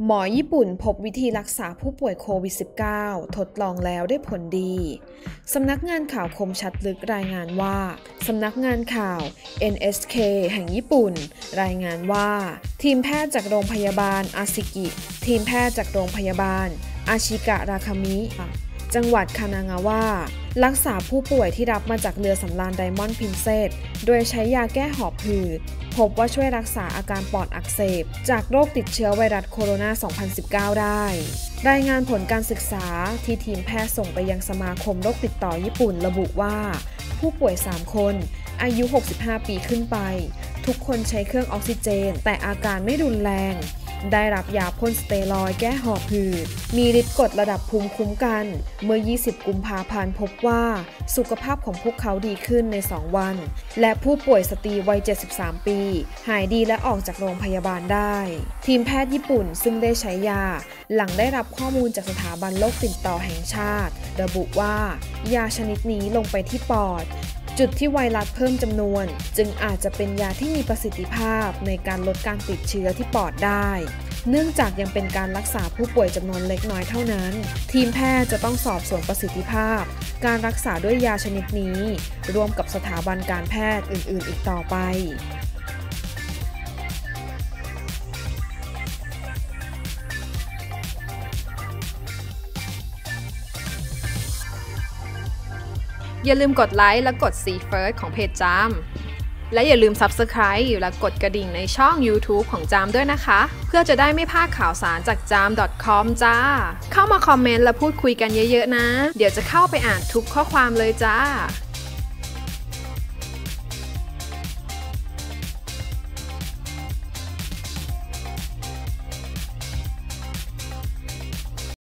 หมอญี่ปุ่นพบวิธีรักษาผู้ป่วยโควิด -19 ทดลองแล้วได้ผลดี สำนักงานข่าวคมชัดลึกรายงานว่า สำนักงานข่าว NHK แห่งญี่ปุ่นรายงานว่าทีมแพทย์จากโรงพยาบาลอาซิกิทีมแพทย์จากโรงพยาบาลอาชิกะราคามิจังหวัดคานางาวะรักษาผู้ป่วยที่รับมาจากเรือสำราญไดมอนด์พรินเซสโดยใช้ยาแก้หอบหืดพบว่าช่วยรักษาอาการปอดอักเสบจากโรคติดเชื้อไวรัสโคโรนา 2019 ได้รายงานผลการศึกษาที่ทีมแพทย์ส่งไปยังสมาคมโรคติดต่อญี่ปุ่นระบุว่าผู้ป่วย 3 คนอายุ 65 ปีขึ้นไปทุกคนใช้เครื่องออกซิเจนแต่อาการไม่รุนแรงได้รับยาพ่นสเตียรอยด์แก้หอบหืดมีฤทธิ์กดระดับภูมิคุ้มกันเมื่อ 20 กุมภาพันธ์พบว่าสุขภาพของพวกเขาดีขึ้นใน 2 วันและผู้ป่วยสตรีวัย 73 ปีหายดีและออกจากโรงพยาบาลได้ทีมแพทย์ญี่ปุ่นซึ่งได้ใช้ยาหลังได้รับข้อมูลจากสถาบันโรคติดต่อแห่งชาติระบุว่ายาชนิดนี้ลงไปที่ปอดจุดที่ไวรัสเพิ่มจำนวนจึงอาจจะเป็นยาที่มีประสิทธิภาพในการลดการติดเชื้อที่ปอดได้เนื่องจากยังเป็นการรักษาผู้ป่วยจำนวนเล็กน้อยเท่านั้นทีมแพทย์จะต้องสอบสวนประสิทธิภาพการรักษาด้วยยาชนิดนี้ร่วมกับสถาบันการแพทย์อื่นๆอีกต่อไปอย่าลืมกดไลค์และกด See First ของเพจจามและอย่าลืม Subscribe และกดกระดิ่งในช่อง YouTube ของจามด้วยนะคะเพื่อจะได้ไม่พลาดข่าวสารจากจาม .com จ้าเข้ามาคอมเมนต์และพูดคุยกันเยอะๆนะเดี๋ยวจะเข้าไปอ่านทุกข้อความเลยจ้า